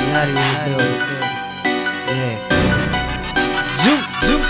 Nutty in the building. Yeah. Zoop, zoop.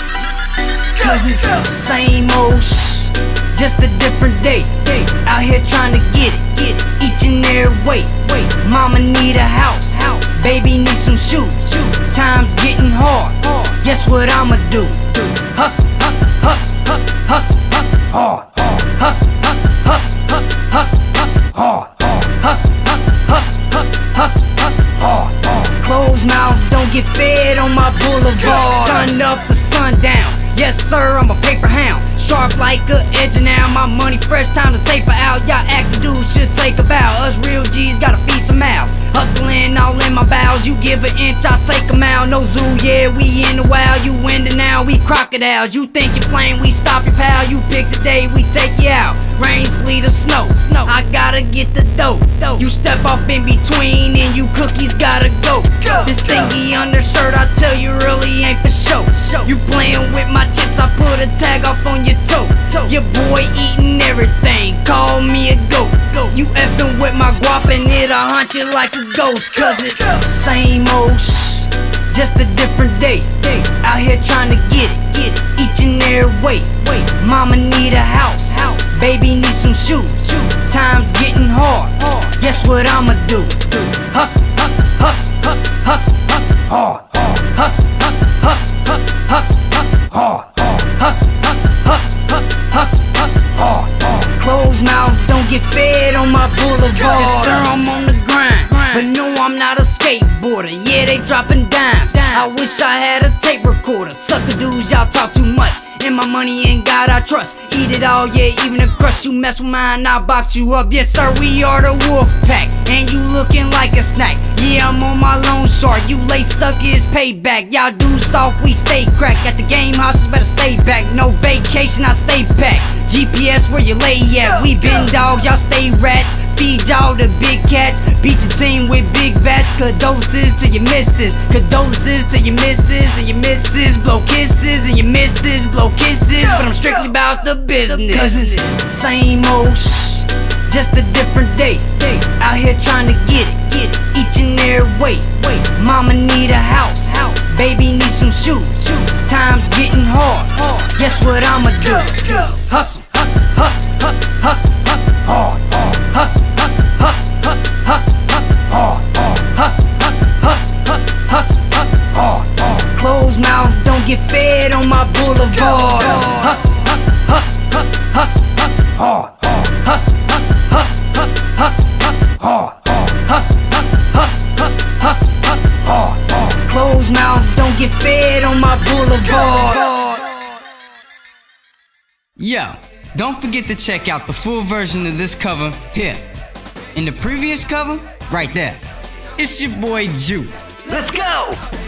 Cause it's same old just a different day. Out here trying to get it each and every way. Mama need a house, baby need some shoes. Time's getting hard, guess what I'ma do? Hustle, hustle, hustle, hustle, hustle, hard. Hustle, hustle, hustle, hustle, hustle, hard. Hustle, hustle, hustle, hustle, hustle, hard. Closed mouth, don't get fed on my boulevard. Sun up to sundown, yes sir, I'm a paper hound. Sharp like a edge and now my money fresh, time to taper out. Y'all acting dudes should take a bow. Us real G's gotta feed some mouths. Hustling all in my bowels, you give an inch, I take a mile. No zoo, yeah, we in the wild. You in the now, we crocodiles. You think you're playing, we stop your pal. You pick the day, we take you out. Rain, sleet, or snow, I gotta get the dough. You step off in between and you cookies gotta go. This thingy undershirt, I tell you really ain't for show. You playing with my chips, I put a tag off on your toe. Your boy eating everything, call me a goat. You effing with my guap and it'll haunt you like a ghost. Cause it's same old just a different day. Out here trying to get it each and every way. Mama need a house, baby need some shoes. Time's getting hard, guess what I'ma do? Hustle, hustle, hustle, hustle, hustle, hustle, hard. Hustle, hustle, hustle, hustle, hustle, hustle, hard. Hustle, hustle, hustle, hustle, hustle, hustle, hard. Closed mouth, don't get fed on my boulevard. Yes sir, I'm on the grind, but no, I'm not a skateboarder. Yeah, they dropping dimes. I wish I had a tape recorder. Sucker dudes, y'all talk too much. And my money in God I trust. Eat it all, yeah, even the crust. You mess with mine, I'll box you up. Yes sir, we are the wolf pack, and you looking like a snack. Yeah, I'm on my loan shark. You late sucker, it's payback. Y'all do soft, we stay crack. At the game houses, better stay back. No vacation, I stay packed. GPS where you lay at. We been dogs, y'all stay rats. Feed y'all the big cats. Beat your team with big bats. Condolences to your missus. Condolences to your missus. And your missus blow kisses. And your missus blow kisses. But I'm strictly about the business. Cause it's same old just a different day. Out here trying to get it each and every way. Mama need a house, baby need some shoes. Time's getting hard, guess what I'ma do? Hustle, hustle, hustle, hustle, hustle, hustle, hard. Hustle, hustle, hustle, hustle, hustle, hustle, hard. Hustle, hustle, hustle, hustle, hustle, hustle, hard. Closed mouth, don't get fed on my boulevard. Hustle, hustle, hustle, hustle, hustle, hustle, hard. Hustle, hustle, hustle, hustle, hustle, hustle, hard. Hustle, hustle, hustle, hustle, hustle, hustle, hard. Closed mouth, don't get fed on my boulevard. Yo, don't forget to check out the full version of this cover here. In the previous cover, right there. It's your boy Ju. Let's go!